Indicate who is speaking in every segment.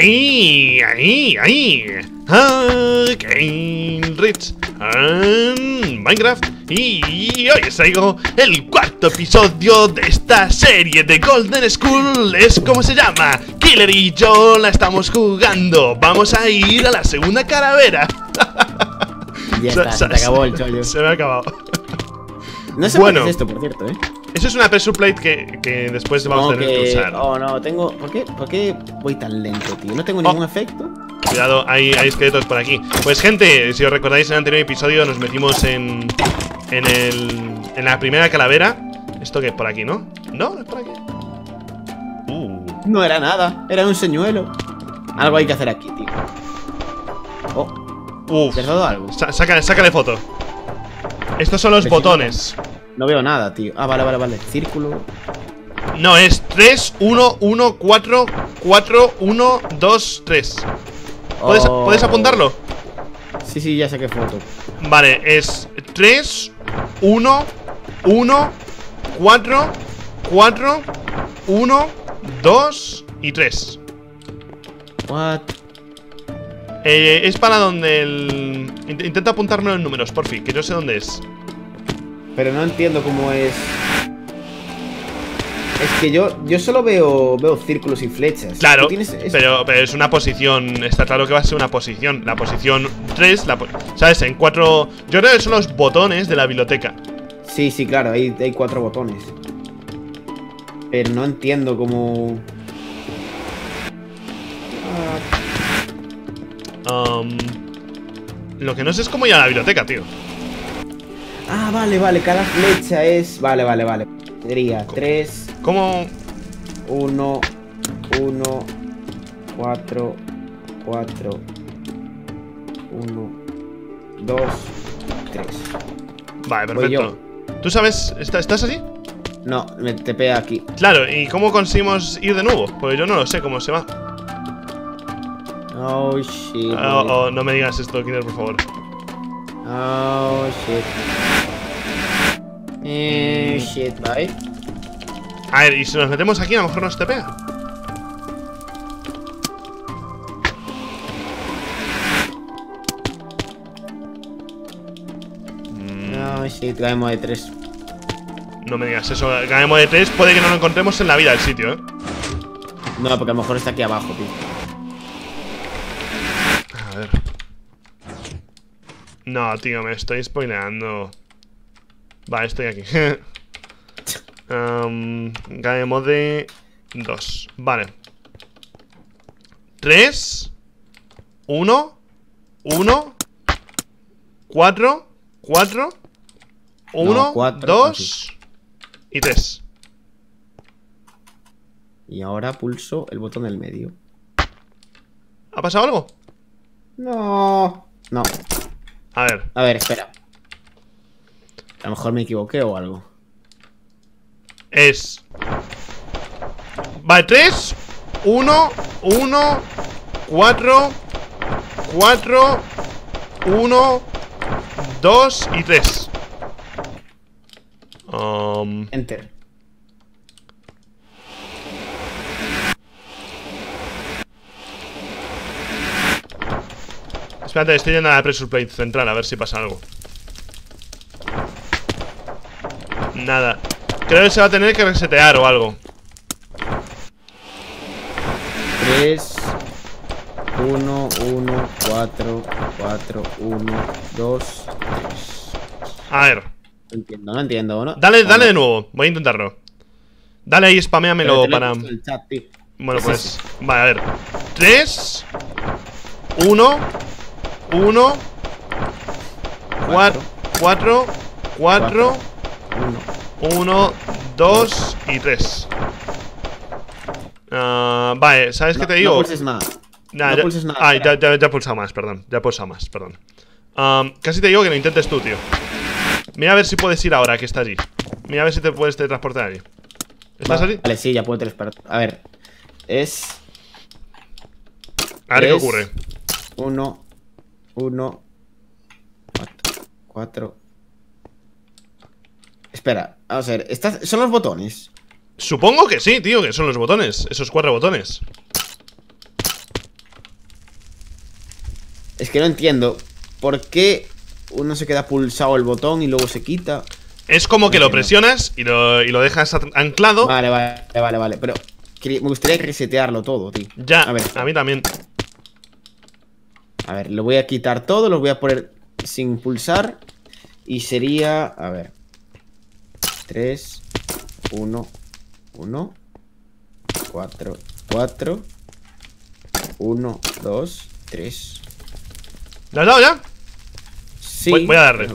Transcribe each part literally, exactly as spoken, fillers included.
Speaker 1: ahí, ahí, ahí. Okay, Rich and Minecraft. Y hoy os traigo el cuarto episodio de esta serie de Golden School. Es como se llama. Killer y yo la estamos jugando. Vamos a ir a la segunda calavera.
Speaker 2: Ya está, se, se te acabó el chollo.
Speaker 1: Se me ha acabado.
Speaker 2: No sé
Speaker 1: bueno,
Speaker 2: qué es esto, por cierto, ¿eh?
Speaker 1: Eso es una pressure plate que, que después vamos a tener que, que usar.
Speaker 2: Oh, no, tengo... ¿Por qué, ¿Por qué voy tan lento, tío? No tengo ningún oh. efecto.
Speaker 1: Cuidado, hay, hay esqueletos por aquí. Pues gente, si os recordáis en el anterior episodio nos metimos en... En el... En la primera calavera. ¿Esto qué es por aquí, no? No, no es por aquí. Uh.
Speaker 2: No era nada, era un señuelo. Algo hay que hacer aquí, tío. Oh.
Speaker 1: Uf.
Speaker 2: ¿Te has dado algo?
Speaker 1: Sa sácale, sácale foto. Estos son los botones.
Speaker 2: No veo nada, tío. Ah, vale, vale, vale. Círculo.
Speaker 1: No, es tres, uno, uno, cuatro, cuatro, uno, dos, tres. ¿Puedes, oh. ¿Puedes apuntarlo?
Speaker 2: Sí, sí, ya saqué foto.
Speaker 1: Vale, es tres, uno, uno, cuatro, cuatro, uno, dos y tres.
Speaker 2: What?
Speaker 1: Eh, es para donde el... Intenta apuntármelo en números, por fin, que yo sé dónde es.
Speaker 2: Pero no entiendo cómo es. Es que yo, yo solo veo, veo círculos y flechas.
Speaker 1: Claro, pero, pero es una posición. Está claro que va a ser una posición. La posición tres, la, ¿sabes? En cuatro... Yo creo que son los botones de la biblioteca.
Speaker 2: Sí, sí, claro, hay, hay cuatro botones. Pero no entiendo cómo...
Speaker 1: Um, lo que no sé es cómo ir a la biblioteca, tío.
Speaker 2: Ah, vale, vale, cada flecha es... Vale, vale, vale. Sería tres...
Speaker 1: ¿Cómo?
Speaker 2: uno, uno, cuatro, cuatro, uno, dos, tres.
Speaker 1: Vale, perfecto. ¿Tú sabes? ¿Estás así?
Speaker 2: No, me tepea aquí.
Speaker 1: Claro, ¿y cómo conseguimos ir de nuevo? Porque yo no lo sé cómo se va.
Speaker 2: Oh, shit.
Speaker 1: Oh, oh, no me digas esto, Killer, por favor.
Speaker 2: Oh, shit. Eh, shit, bye.
Speaker 1: A ver, y si nos metemos aquí, a lo mejor nos tepea.
Speaker 2: No, shit, caemos de tres.
Speaker 1: No me digas eso, caemos de tres. Puede que no lo encontremos en la vida el sitio, ¿eh?
Speaker 2: No, porque a lo mejor está aquí abajo, tío.
Speaker 1: A ver. No, tío, me estoy spoileando. Vale, estoy aquí. um, Caemos de dos. Vale. tres, uno, uno, cuatro, cuatro, uno, dos y tres.
Speaker 2: Y ahora pulso el botón del medio.
Speaker 1: ¿Ha pasado algo?
Speaker 2: No. No.
Speaker 1: A ver.
Speaker 2: A ver, espera. A lo mejor me equivoqué o algo.
Speaker 1: Es... Vale, tres, uno, uno, cuatro, cuatro, uno, dos y tres. Um...
Speaker 2: Enter.
Speaker 1: Espérate, estoy yendo a la pressure plate central a ver si pasa algo. Nada. Creo que se va a tener que resetear o algo.
Speaker 2: tres, uno, uno, cuatro, cuatro, uno, dos, tres.
Speaker 1: A ver.
Speaker 2: No entiendo, no entiendo, ¿no?
Speaker 1: Dale, dale de nuevo. Voy a intentarlo. Dale ahí, spameamelo para...
Speaker 2: El chat, tío.
Speaker 1: Bueno, pues... Vale, a ver. tres, uno, uno, cuatro, cuatro, cuatro, uno, dos y tres. Uh, vale, ¿sabes
Speaker 2: no,
Speaker 1: qué te digo?
Speaker 2: No pulses nada.
Speaker 1: Nah,
Speaker 2: no
Speaker 1: ya,
Speaker 2: pulses nada.
Speaker 1: Ah, ya, ya, ya he pulsado más, perdón. Ya he pulsado más, perdón. Um, casi te digo que lo intentes tú, tío. Mira a ver si puedes ir ahora, que está allí. Mira a ver si te puedes teletransportar allí. ¿Estás
Speaker 2: vale,
Speaker 1: allí?
Speaker 2: Vale, sí, ya puedo teletransportar. A ver. Es...
Speaker 1: A ver qué ocurre.
Speaker 2: Uno, uno, cuatro, cuatro. Espera, vamos a ver. ¿Estas son los botones?
Speaker 1: Supongo que sí, tío, que son los botones. Esos cuatro botones.
Speaker 2: Es que no entiendo. ¿Por qué uno se queda pulsado el botón y luego se quita?
Speaker 1: Es como que
Speaker 2: No
Speaker 1: lo
Speaker 2: entiendo.
Speaker 1: presionas y lo, y lo dejas anclado.
Speaker 2: Vale, vale, vale, vale. Pero quería- me gustaría resetearlo todo, tío.
Speaker 1: Ya,
Speaker 2: A ver,
Speaker 1: a mí también.
Speaker 2: a ver, lo voy a quitar todo, lo voy a poner sin pulsar. Y sería, a ver, tres, uno, uno, cuatro, cuatro, uno, dos, tres.
Speaker 1: ¿Le has dado ya?
Speaker 2: Sí.
Speaker 1: Voy- voy a darle.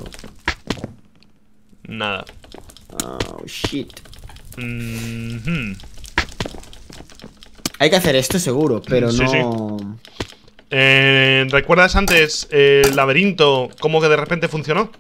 Speaker 1: Nada.
Speaker 2: Oh, shit.
Speaker 1: Mhm.
Speaker 2: Hay que hacer esto seguro, pero
Speaker 1: Sí,
Speaker 2: no...
Speaker 1: Eh, ¿Recuerdas antes eh, el laberinto? ¿Cómo que de repente funcionó?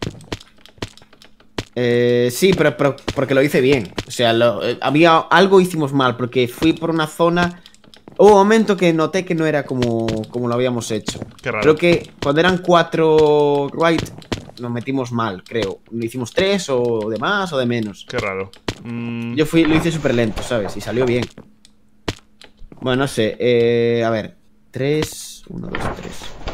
Speaker 2: Eh, sí, pero, pero porque lo hice bien. O sea, lo- eh, había algo hicimos mal, porque fui por una zona. Hubo un momento que noté que no era como, como lo habíamos hecho.
Speaker 1: Qué raro.
Speaker 2: Creo que cuando eran cuatro right, nos metimos mal, creo. Hicimos tres o de más o de menos.
Speaker 1: Qué raro. Mm,
Speaker 2: Yo fui, lo hice súper lento, ¿sabes? Y salió bien. Bueno, no sé. Eh, a ver. Tres. Uno, dos, tres.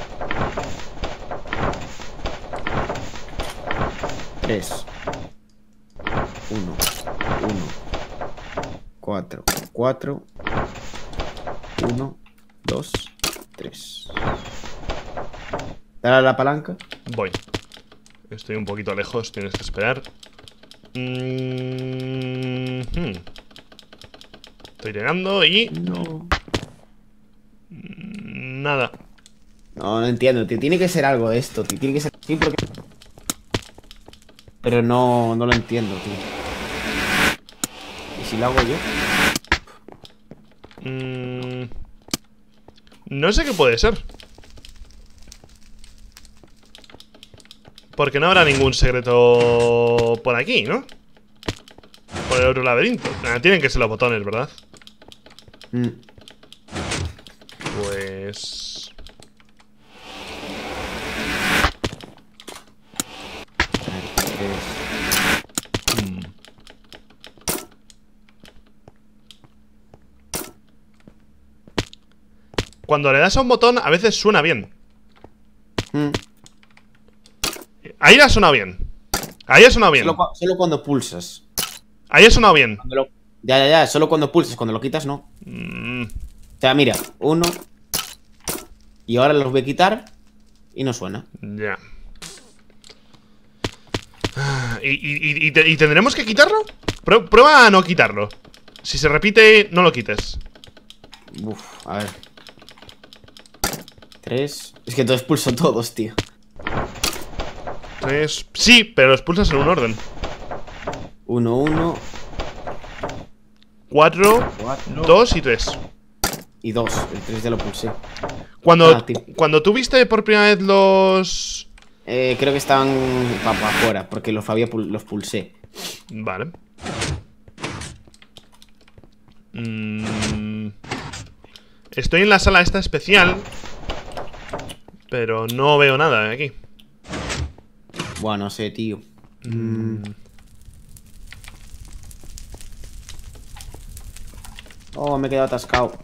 Speaker 2: Tres. Uno. Uno. Cuatro. Cuatro. Uno. Dos. Tres. Dale a la palanca.
Speaker 1: Voy. Estoy un poquito lejos, tienes que esperar. Mm, hmm. Estoy llegando y...
Speaker 2: No.
Speaker 1: Nada.
Speaker 2: No, no entiendo, tío. Tiene que ser algo de esto, tío. Tiene que ser así porque... Pero no, no lo entiendo, tío. ¿Y si lo hago yo?
Speaker 1: Mm, no sé qué puede ser. Porque no habrá ningún secreto por aquí, ¿no? Por el otro laberinto. Ah, tienen que ser los botones, ¿verdad?
Speaker 2: Mm.
Speaker 1: Pues...
Speaker 2: A ver, tres.
Speaker 1: hmm. Cuando le das a un botón, a veces suena bien.
Speaker 2: Mm.
Speaker 1: Ahí ha sonado bien. Ahí ha sonado bien.
Speaker 2: Solo, cua- solo cuando pulsas.
Speaker 1: Ahí ha sonado bien.
Speaker 2: Cuando lo- Ya, ya, ya. Solo cuando pulsas. Cuando lo quitas, no.
Speaker 1: Mm,
Speaker 2: O sea, mira. Uno. Y ahora los voy a quitar. Y no suena.
Speaker 1: ya. Ah, ¿Y, y- y- y te- y tendremos que quitarlo? Prue- Prueba a no quitarlo. Si se repite, no lo quites.
Speaker 2: Uf, a ver. Tres. Es que entonces pulso todos, tío.
Speaker 1: Tres. Sí, pero los pulsas en un orden.
Speaker 2: Uno, uno.
Speaker 1: Cuatro,
Speaker 2: Cuatro.
Speaker 1: dos y tres.
Speaker 2: Y dos. El tres ya lo pulsé.
Speaker 1: Cuando,
Speaker 2: Ah, tío.
Speaker 1: cuando tú viste por primera vez los...
Speaker 2: Eh, creo que estaban para afuera. Porque los, había pul- los pulsé.
Speaker 1: Vale. Mm, Estoy en la sala esta especial, pero no veo nada aquí.
Speaker 2: Bueno, no sé, tío.
Speaker 1: Mm,
Speaker 2: Oh, me he quedado atascado.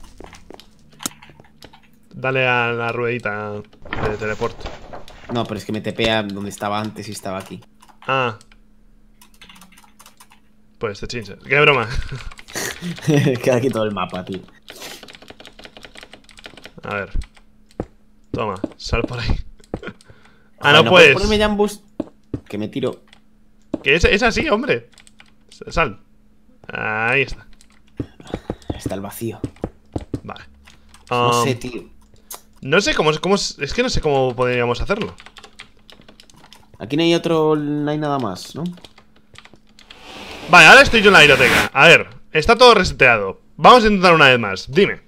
Speaker 1: Dale a la ruedita de teleport.
Speaker 2: No, pero es que me tepea donde estaba antes y estaba aquí.
Speaker 1: Ah. Pues te chinches. Qué broma.
Speaker 2: Queda aquí todo el mapa, tío.
Speaker 1: A ver. Toma, sal por ahí. Ah,
Speaker 2: Joder,
Speaker 1: no puedes.
Speaker 2: ponerme ya en bus. Que me tiro.
Speaker 1: Que es, es así, hombre. Sal. Ahí está.
Speaker 2: Está el vacío.
Speaker 1: Vale.
Speaker 2: No
Speaker 1: Um,
Speaker 2: sé, tío.
Speaker 1: No sé cómo, cómo es es que no sé cómo podríamos hacerlo.
Speaker 2: Aquí no hay otro. No hay nada más, ¿no?
Speaker 1: Vale, ahora estoy yo en la biblioteca. A ver, está todo reseteado. Vamos a intentar una vez más. Dime.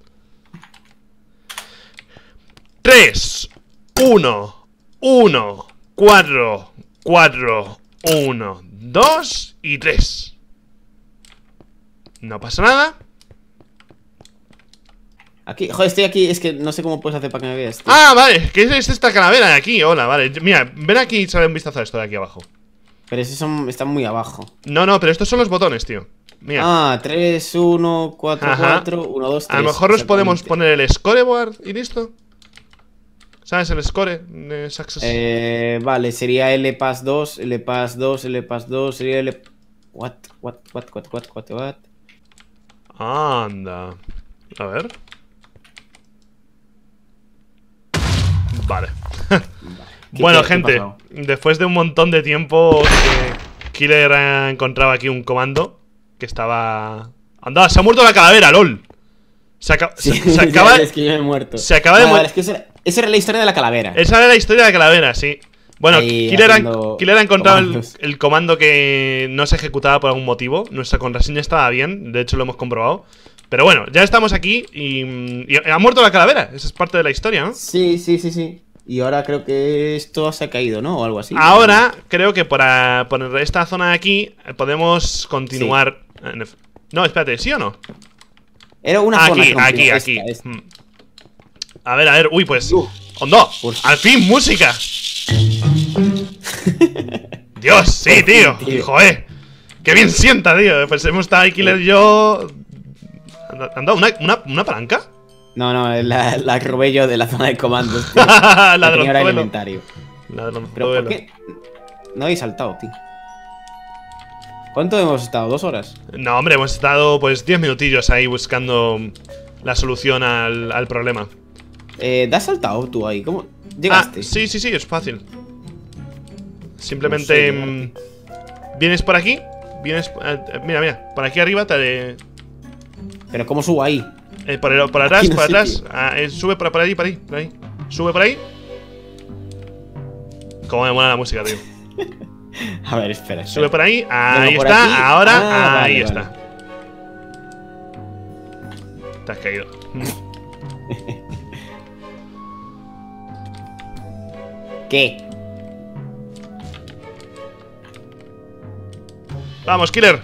Speaker 1: tres, uno, uno, cuatro, cuatro, uno, dos y tres. No pasa nada.
Speaker 2: Aquí, joder, estoy aquí. Es que no sé cómo puedes hacer para que me veas, tío.
Speaker 1: Ah, vale, que es esta calavera de aquí. Hola, vale. Mira, ven aquí y sale un vistazo a esto de aquí abajo.
Speaker 2: Pero esos son, están muy abajo.
Speaker 1: No, no, pero estos son los botones, tío. Mira.
Speaker 2: Ah, tres, uno, cuatro,
Speaker 1: Ajá.
Speaker 2: cuatro, uno, dos, tres.
Speaker 1: A lo mejor os podemos
Speaker 2: exactamente.
Speaker 1: poner el scoreboard y listo. ¿Sabes el score? Eh, success.
Speaker 2: Eh, vale, sería L pas dos, L pas dos, L pas dos, sería L... What, what, what, what, what, what, what?
Speaker 1: Anda. A ver. Vale. Bueno,
Speaker 2: qué- qué
Speaker 1: gente,
Speaker 2: ha pasado?
Speaker 1: después de un montón de tiempo, eh, Killer ha encontrado aquí un comando que estaba... Anda, se ha muerto la calavera, lol. Se, aca-
Speaker 2: Sí,
Speaker 1: se, se acaba,
Speaker 2: es que yo me he muerto.
Speaker 1: se acaba de
Speaker 2: Vale,
Speaker 1: mu-
Speaker 2: vale, es que esa, era- esa era la historia de la calavera.
Speaker 1: Esa era la historia de la calavera, sí. Bueno,
Speaker 2: Ahí,
Speaker 1: Killer ha,
Speaker 2: haciendo
Speaker 1: Killer ha encontrado el,
Speaker 2: comandos.
Speaker 1: el comando que no se ejecutaba por algún motivo. Nuestra contraseña estaba bien, de hecho lo hemos comprobado. Pero bueno, ya estamos aquí y, y ha muerto la calavera. Esa es parte de la historia, ¿no?
Speaker 2: Sí, sí, sí, sí. Y ahora creo que esto se ha caído, ¿no? O algo así.
Speaker 1: Ahora creo que por, a- por esta zona de aquí eh, podemos continuar. en efe- No, espérate, ¿sí o no?
Speaker 2: Era una zona
Speaker 1: Aquí,
Speaker 2: completa,
Speaker 1: aquí,
Speaker 2: esta,
Speaker 1: aquí.
Speaker 2: esta.
Speaker 1: Mm. A ver, a ver, uy, pues.
Speaker 2: Uf.
Speaker 1: ¡Hondo!
Speaker 2: Pues-
Speaker 1: ¡Al fin, música! Dios, sí,
Speaker 2: Por fin,
Speaker 1: tío.
Speaker 2: tío.
Speaker 1: Joder. Qué bien sienta, tío. Pues hemos estado ahí, Killer y yo. ¿Han dado una, una, una palanca?
Speaker 2: No, no, la, la robé yo de la zona de comandos, tío.
Speaker 1: La
Speaker 2: La tenía ahora en
Speaker 1: Ladronzuelo.
Speaker 2: el inventario. Pero ¿por
Speaker 1: Ladronzuelo.
Speaker 2: qué no habéis saltado, tío? ¿Cuánto hemos estado? ¿Dos horas?
Speaker 1: No, hombre, hemos estado pues diez minutillos ahí buscando la solución al, al problema.
Speaker 2: Eh, ¿te has saltado tú ahí? ¿Cómo
Speaker 1: Ah,
Speaker 2: llegaste?
Speaker 1: sí, sí, sí, es fácil. Simplemente
Speaker 2: No sé,
Speaker 1: mm, vienes por aquí, vienes, eh, eh, mira, mira, por aquí arriba te,
Speaker 2: Pero ¿cómo subo ahí?
Speaker 1: eh, por, el- por atrás,
Speaker 2: Aquí no
Speaker 1: por
Speaker 2: sé,
Speaker 1: atrás,
Speaker 2: tío.
Speaker 1: ah, eh, sube por, por ahí, por ahí, por ahí, sube por ahí. Cómo me mola la música, tío.
Speaker 2: A ver, espera, espera.
Speaker 1: Sube por ahí, ahí
Speaker 2: por
Speaker 1: está,
Speaker 2: aquí.
Speaker 1: ahora,
Speaker 2: Ah,
Speaker 1: ahí
Speaker 2: vale,
Speaker 1: está. Te has caído.
Speaker 2: ¿Qué?
Speaker 1: Vamos, Killer.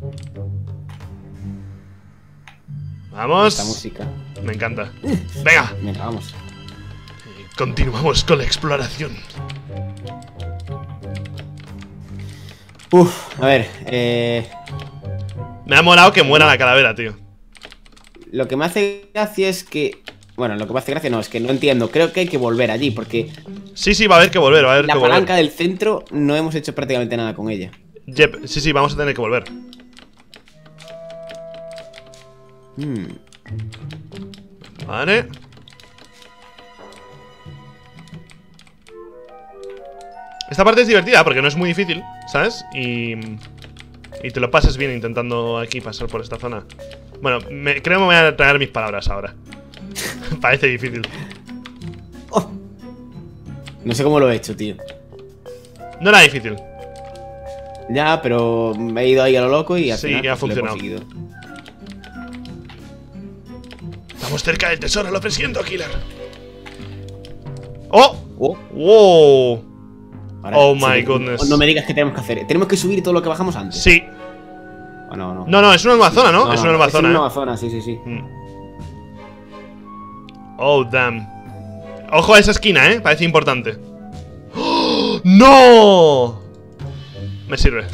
Speaker 1: Vamos.
Speaker 2: Esta música.
Speaker 1: Me encanta. Venga,
Speaker 2: Venga, vamos.
Speaker 1: continuamos con la exploración.
Speaker 2: Uf, a ver, eh...
Speaker 1: Me ha molado que muera la calavera, tío.
Speaker 2: Lo que me hace gracia es que... Bueno, lo que me hace gracia no, es que no entiendo. Creo que hay que volver allí, porque
Speaker 1: Sí, sí, va a haber que volver, va a haber
Speaker 2: la
Speaker 1: que volver.
Speaker 2: palanca del centro no hemos hecho prácticamente nada con ella.
Speaker 1: Yep, sí, sí, vamos a tener que volver.
Speaker 2: Hmm.
Speaker 1: Vale. Esta parte es divertida porque no es muy difícil, ¿sabes? Y... Y te lo pasas bien intentando aquí pasar por esta zona. Bueno, me, creo que me voy a traer mis palabras ahora. Parece difícil.
Speaker 2: Oh. No sé cómo lo he hecho, tío.
Speaker 1: No era difícil.
Speaker 2: Ya, pero me he ido ahí a lo loco y al
Speaker 1: Sí,
Speaker 2: final
Speaker 1: ha
Speaker 2: pues, lo he
Speaker 1: funcionado.
Speaker 2: conseguido.
Speaker 1: Estamos cerca del tesoro, lo presiento, Killer. ¡Oh!
Speaker 2: Oh,
Speaker 1: ¡Wow!
Speaker 2: ahora
Speaker 1: Oh
Speaker 2: sí
Speaker 1: my
Speaker 2: que-
Speaker 1: goodness.
Speaker 2: No me digas que tenemos que hacer. ¿Tenemos que subir todo lo que bajamos antes?
Speaker 1: Sí.
Speaker 2: ¿O no, no?
Speaker 1: No, no, es una nueva zona, ¿no? es una nueva
Speaker 2: es
Speaker 1: zona.
Speaker 2: una
Speaker 1: ¿eh?
Speaker 2: nueva zona, sí, sí, sí.
Speaker 1: Mm. Oh, damn. Ojo a esa esquina, ¿eh? Parece importante. ¡Oh! ¡No! Me sirve.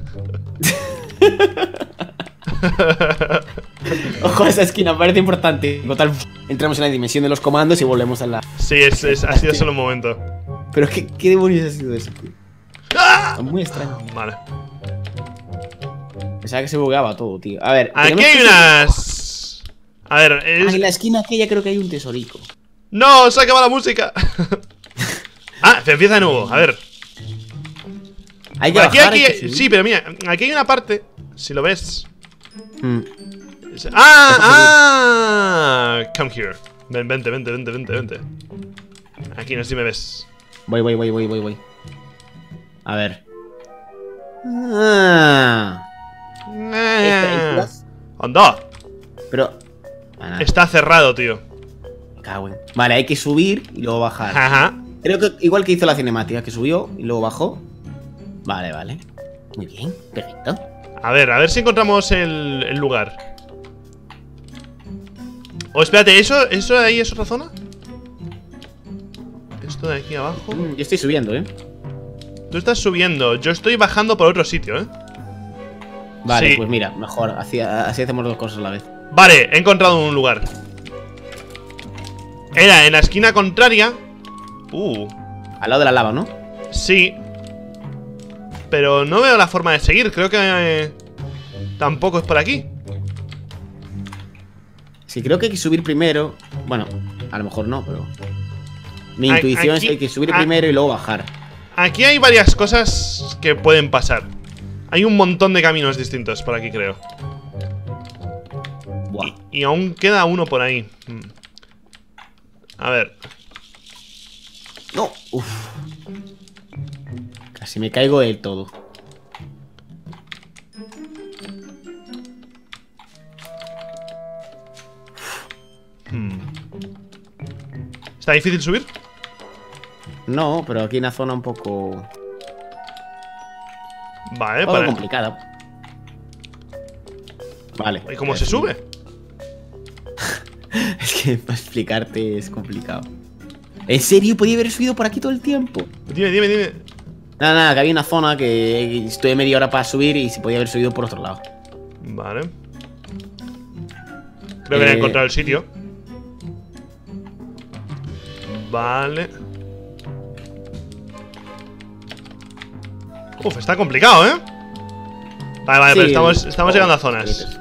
Speaker 2: Ojo a esa esquina, parece importante. Total, entramos en la dimensión de los comandos y volvemos a la...
Speaker 1: Sí, es, es- ha sido solo un momento.
Speaker 2: Pero ¿qué, qué demonios ha sido eso, tío?
Speaker 1: ¡Ah!
Speaker 2: Es muy extraño.
Speaker 1: Vale.
Speaker 2: Pensaba que se bugueaba todo, tío. A ver,
Speaker 1: Aquí
Speaker 2: tenemos
Speaker 1: hay
Speaker 2: que-
Speaker 1: unas... A ver,
Speaker 2: Ah, en
Speaker 1: es...
Speaker 2: la esquina aquella creo que hay un tesorico.
Speaker 1: ¡No! ¡Se acaba la música! Ah, se empieza de nuevo, a ver.
Speaker 2: Hay que
Speaker 1: Aquí,
Speaker 2: bajar,
Speaker 1: aquí,
Speaker 2: hay que subir.
Speaker 1: sí, pero mira, aquí hay una parte. Si lo ves.
Speaker 2: Mm.
Speaker 1: Es- ¡Ah! ¡Ah! Come here. Ven, vente, vente, vente, vente, vente. Aquí, no sé si me ves.
Speaker 2: Voy, voy, voy, voy, voy, voy. A ver. Ah.
Speaker 1: Eh.
Speaker 2: Estas-
Speaker 1: ¡Anda!
Speaker 2: Pero... Ah, nada,
Speaker 1: Está cerrado, tío.
Speaker 2: me cago en- Vale, hay que subir y luego bajar.
Speaker 1: Ajá.
Speaker 2: Creo que igual que hizo la cinemática, que subió y luego bajó. Vale, vale. Muy bien, perfecto.
Speaker 1: A ver, a ver si encontramos el, el lugar. Oh, espérate, ¿eso, ¿eso de ahí es otra zona? Esto de aquí abajo.
Speaker 2: Mm, yo estoy subiendo, ¿eh?
Speaker 1: Tú estás subiendo, yo estoy bajando por otro sitio, ¿eh?
Speaker 2: Vale,
Speaker 1: Sí.
Speaker 2: pues mira, mejor. Así, así hacemos dos cosas a la vez.
Speaker 1: Vale, he encontrado un lugar. Era en la esquina contraria Uh.
Speaker 2: Al lado de la lava, ¿no?
Speaker 1: Sí. Pero no veo la forma de seguir. Creo que eh, tampoco es por aquí.
Speaker 2: Sí, creo que hay que subir primero. Bueno, a lo mejor no, pero... Mi
Speaker 1: A-
Speaker 2: intuición
Speaker 1: aquí-
Speaker 2: es que hay que subir
Speaker 1: a-
Speaker 2: primero y luego bajar.
Speaker 1: Aquí hay varias cosas que pueden pasar. Hay un montón de caminos distintos por aquí, creo.
Speaker 2: Buah.
Speaker 1: Y aún queda uno por ahí. Mm. A ver.
Speaker 2: No, uff. Casi me caigo del todo.
Speaker 1: Hmm. ¿Está difícil subir?
Speaker 2: No, pero aquí hay una zona un poco...
Speaker 1: Vale,
Speaker 2: un poco
Speaker 1: para...
Speaker 2: complicada. Vale.
Speaker 1: ¿Y cómo
Speaker 2: eh,
Speaker 1: se sube?
Speaker 2: Es que para explicarte es complicado. ¿En serio? ¿Podía haber subido por aquí todo el tiempo?
Speaker 1: Dime, dime, dime.
Speaker 2: Nada, nada, que había una zona que estoy media hora para subir y se podía haber subido por otro lado.
Speaker 1: Vale. Creo que
Speaker 2: Eh,
Speaker 1: he encontrado el sitio. Vale. Uf, está complicado, ¿eh? Vale, vale,
Speaker 2: Sí,
Speaker 1: pero estamos, estamos
Speaker 2: oh,
Speaker 1: llegando a zonas.
Speaker 2: bonitos.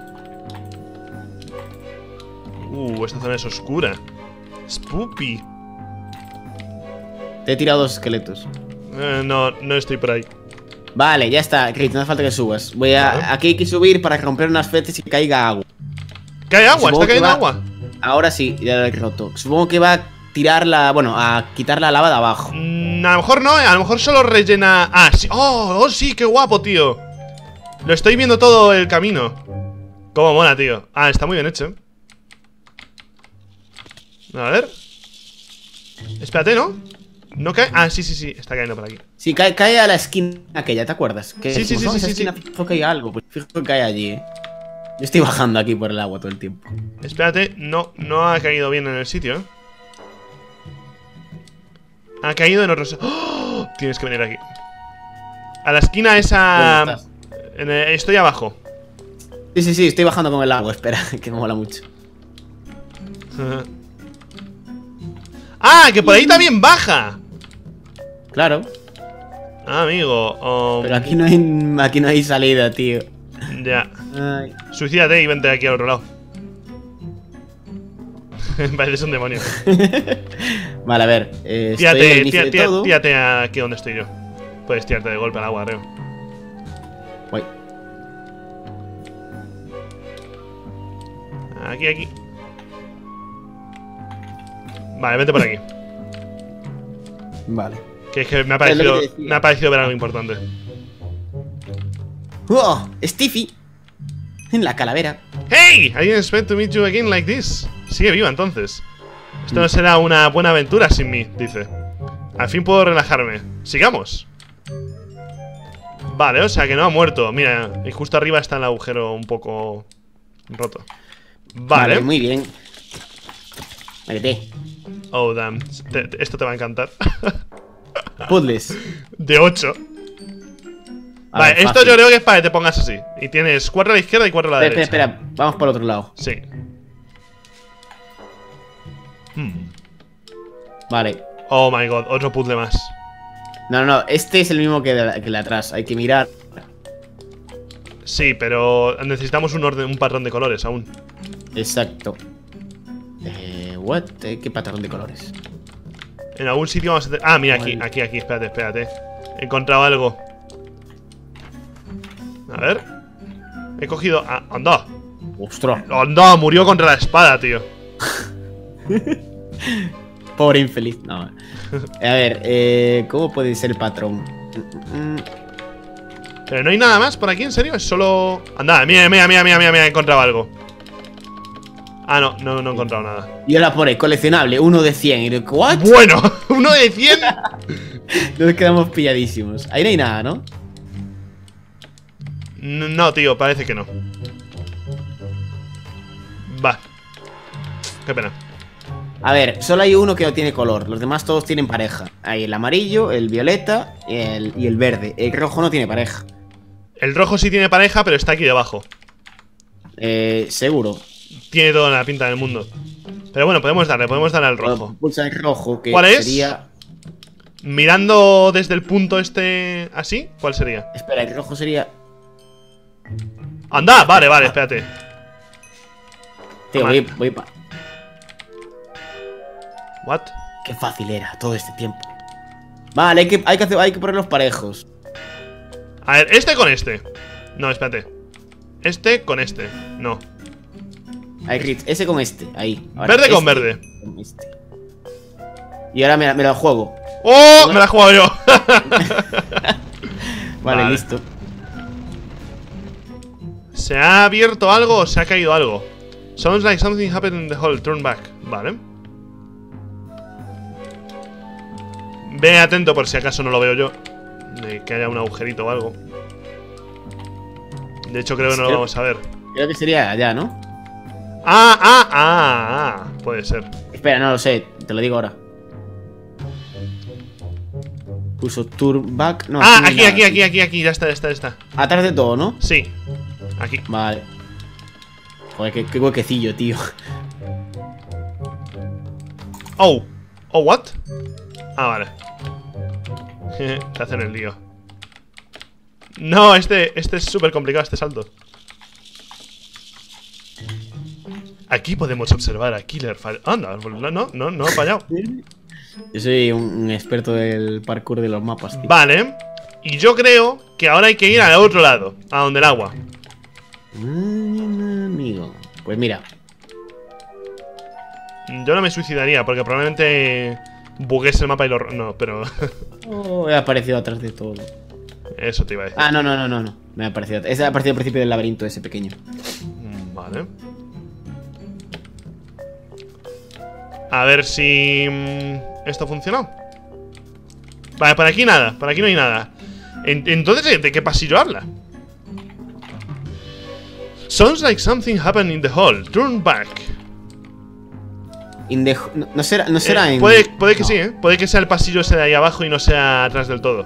Speaker 1: Uh, esta zona es oscura. Spoopy.
Speaker 2: Te he tirado dos esqueletos.
Speaker 1: Eh, no, no estoy por ahí.
Speaker 2: Vale, ya está, Chris, no hace falta que subas. Voy a...
Speaker 1: Vale.
Speaker 2: Aquí hay que subir para romper unas fleches y que caiga agua.
Speaker 1: ¿Cae agua?
Speaker 2: Supongo
Speaker 1: ¿Está
Speaker 2: que
Speaker 1: cayendo
Speaker 2: va-
Speaker 1: agua?
Speaker 2: Ahora sí, ya lo he roto. Supongo que va a tirar la... Bueno, a quitar la lava de abajo.
Speaker 1: Mm, a lo mejor no, eh, a lo mejor solo rellena... Ah, sí. Oh, oh, sí, qué guapo, tío. Lo estoy viendo todo el camino. Cómo mola, tío. Ah, está muy bien hecho. A ver. Espérate, ¿no? ¿No cae? Ah, sí, sí, sí, está cayendo por aquí.
Speaker 2: Sí, cae, cae a la esquina aquella, ¿te acuerdas? Que
Speaker 1: Sí, sí,
Speaker 2: dijimos,
Speaker 1: sí,
Speaker 2: "No,
Speaker 1: sí,
Speaker 2: esa
Speaker 1: sí,
Speaker 2: esquina
Speaker 1: sí.
Speaker 2: fijo que hay algo". Pues fijo que cae allí, eh. Yo estoy bajando aquí por el agua todo el tiempo.
Speaker 1: Espérate, no, no ha caído bien en el sitio, ¿eh? Ha caído en otro... ¡Oh! Tienes que venir aquí. A la esquina esa...
Speaker 2: ¿Dónde estás?
Speaker 1: En el- Estoy abajo.
Speaker 2: Sí, sí, sí, estoy bajando con el agua, espera, que me mola mucho.
Speaker 1: ¡Ah! ¡Que por ahí también baja!
Speaker 2: Claro,
Speaker 1: Ah, amigo. um,
Speaker 2: pero aquí no hay, aquí no hay salida, tío.
Speaker 1: Ya.
Speaker 2: Ay.
Speaker 1: Suicídate y vente aquí al otro lado. Pareces un demonio.
Speaker 2: Vale, a ver, eh, estoy en
Speaker 1: Tírate,
Speaker 2: el inicio
Speaker 1: tía-
Speaker 2: de
Speaker 1: tía-
Speaker 2: todo.
Speaker 1: tírate aquí donde estoy yo. Puedes tirarte de golpe al agua, creo.
Speaker 2: Guay.
Speaker 1: Aquí, aquí. Vale, vete por aquí.
Speaker 2: Vale.
Speaker 1: Que es que me ha
Speaker 2: Es lo
Speaker 1: parecido,
Speaker 2: que te decía.
Speaker 1: me ha parecido ver algo importante.
Speaker 2: ¡Oh! ¡Stiffy! En la calavera.
Speaker 1: ¡Hey! I didn't expect to meet you again like this. Sigue viva entonces. Esto no será una buena aventura sin mí, dice. Al fin puedo relajarme. Sigamos. Vale, o sea que no ha muerto. Mira, y justo arriba está el agujero un poco roto. Vale.
Speaker 2: Muy bien. Vete.
Speaker 1: Oh, damn. Te- te- esto te va a encantar.
Speaker 2: Puzzles.
Speaker 1: De ocho.
Speaker 2: A
Speaker 1: Vale,
Speaker 2: ver,
Speaker 1: esto
Speaker 2: fácil.
Speaker 1: yo creo que es para que te pongas así. Y tienes cuatro a la izquierda y cuatro a la
Speaker 2: Espera, espera,
Speaker 1: derecha.
Speaker 2: espera. Vamos por otro lado.
Speaker 1: Sí. Hmm.
Speaker 2: Vale.
Speaker 1: Oh my god, otro puzzle más.
Speaker 2: No, no, no. Este es el mismo que de, que el de atrás. Hay que mirar.
Speaker 1: Sí, pero necesitamos un orden, un patrón de colores aún.
Speaker 2: Exacto. Eh, what? Eh, ¿Qué patrón de colores?
Speaker 1: En algún sitio vamos a tener... Ah, mira, aquí,
Speaker 2: Vale.
Speaker 1: aquí, aquí, espérate, espérate. He encontrado algo. A ver. He cogido... Ah, anda.
Speaker 2: ¡Ostras!
Speaker 1: Anda, murió contra la espada, tío.
Speaker 2: Pobre infeliz. No. A ver, eh, ¿cómo puede ser el patrón? Mm, mm,
Speaker 1: Pero no hay nada más por aquí, ¿en serio? Es solo... Anda, mira, mira, mira, mira, mira, mira, he encontrado algo. Ah, no, no, no he encontrado nada.
Speaker 2: Y ahora pone coleccionable, uno de cien. Y digo, ¿what?
Speaker 1: Bueno, uno de cien.
Speaker 2: Nos quedamos pilladísimos. Ahí no hay nada, ¿no?
Speaker 1: No, tío, parece que no. Va. Qué pena.
Speaker 2: A ver, solo hay uno que no tiene color. Los demás todos tienen pareja. Hay el amarillo, el violeta y el, y el verde. El rojo no tiene pareja.
Speaker 1: El rojo sí tiene pareja, pero está aquí debajo.
Speaker 2: Eh, seguro.
Speaker 1: Tiene toda la pinta del mundo. Pero bueno, podemos darle, podemos darle al rojo.
Speaker 2: Pulsa el rojo, que
Speaker 1: ¿Cuál es?
Speaker 2: sería
Speaker 1: Mirando desde el punto este así, ¿cuál sería?
Speaker 2: Espera, el rojo sería...
Speaker 1: ¡Anda! Vale, vale, espérate.
Speaker 2: Tío, voy, voy pa...
Speaker 1: ¿What?
Speaker 2: Qué fácil era todo este tiempo. Vale, hay que, hay que, hacer, hay que ponerlos parejos.
Speaker 1: A ver, este con este. No, espérate. Este con este. No.
Speaker 2: Ahí, Rich, ese con este, ahí. Ahora,
Speaker 1: verde
Speaker 2: este
Speaker 1: con verde.
Speaker 2: Con este. Y ahora me, me lo juego.
Speaker 1: ¡Oh! Me la he jugado yo.
Speaker 2: Vale, vale, listo.
Speaker 1: ¿Se ha abierto algo o se ha caído algo? Sounds like something happened in the hall. Turn back. Vale. Ve atento por si acaso no lo veo yo. De que haya un agujerito o algo. De hecho creo que no lo vamos a ver.
Speaker 2: Creo que sería allá, ¿no?
Speaker 1: Ah, ah, ah, ah. Puede ser.
Speaker 2: Espera, no lo sé, te lo digo ahora. Puso turn back. No,
Speaker 1: ah, aquí, aquí, aquí, aquí, aquí. Ya está, ya está, ya está.
Speaker 2: Atrás de todo, ¿no?
Speaker 1: Sí. Aquí.
Speaker 2: Vale. Joder, qué, qué huequecillo, tío.
Speaker 1: Oh. Oh, what? Ah, vale. Te hacen el lío. No, este, este es súper complicado, este salto. Aquí podemos observar a Killer fall... Anda, no, no, no, no ha fallado.
Speaker 2: Yo soy un, un experto del parkour de los mapas, tío.
Speaker 1: Vale. Y yo creo que ahora hay que ir al otro lado, a donde el agua.
Speaker 2: Mm, amigo. Pues mira.
Speaker 1: Yo no me suicidaría, porque probablemente bugues el mapa y lo... No, pero...
Speaker 2: Oh, he aparecido atrás de todo.
Speaker 1: Eso te iba a decir.
Speaker 2: Ah, no, no, no, no, no. Me ha aparecido. Ese ha aparecido al principio del laberinto, ese pequeño.
Speaker 1: Vale. A ver si... esto funcionó. Vale, por aquí nada. Por aquí no hay nada. En Entonces, ¿de qué pasillo habla? Sounds like something happened in the hall. Turn back.
Speaker 2: In the... no, no será, no será
Speaker 1: eh,
Speaker 2: en...
Speaker 1: Puede, puede que
Speaker 2: no.
Speaker 1: sí, ¿eh? Puede que sea el pasillo ese de ahí abajo y no sea atrás del todo.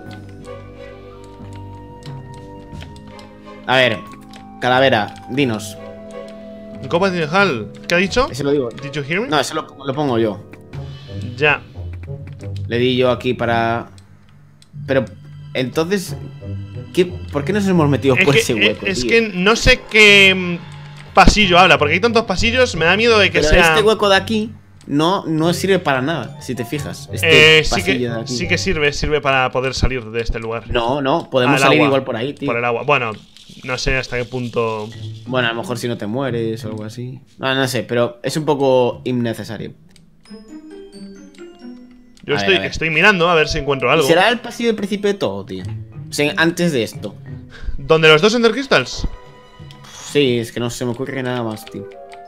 Speaker 2: A ver, Calavera, dinos.
Speaker 1: Copa de Hall. ¿Qué ha dicho?
Speaker 2: Ese lo digo.
Speaker 1: Did you hear me?
Speaker 2: No, ese lo, lo pongo yo.
Speaker 1: Ya.
Speaker 2: Le di yo aquí para... Pero, entonces... ¿qué? ¿Por qué nos hemos metido
Speaker 1: Es
Speaker 2: por
Speaker 1: que,
Speaker 2: ese hueco,
Speaker 1: es
Speaker 2: tío?
Speaker 1: que no sé qué mm, pasillo habla, porque hay tantos pasillos, me da miedo de que
Speaker 2: Pero
Speaker 1: sea...
Speaker 2: este hueco de aquí no, no sirve para nada, si te fijas. Este
Speaker 1: Eh, sí,
Speaker 2: pasillo
Speaker 1: que,
Speaker 2: de aquí.
Speaker 1: sí que sirve, sirve para poder salir de este lugar.
Speaker 2: No, no, podemos
Speaker 1: Al
Speaker 2: salir
Speaker 1: agua.
Speaker 2: igual por ahí, tío.
Speaker 1: Por el agua. Bueno, no sé hasta qué punto...
Speaker 2: Bueno, a lo mejor si no te mueres o algo así. No, no sé, pero es un poco innecesario.
Speaker 1: Yo
Speaker 2: A
Speaker 1: estoy,
Speaker 2: ver, a ver.
Speaker 1: estoy mirando a ver si encuentro algo.
Speaker 2: ¿Será el pasillo del principio de todo, tío? O sea, antes de esto.
Speaker 1: ¿Dónde los dos Ender Crystals?
Speaker 2: Sí, es que no se me ocurre nada más, tío.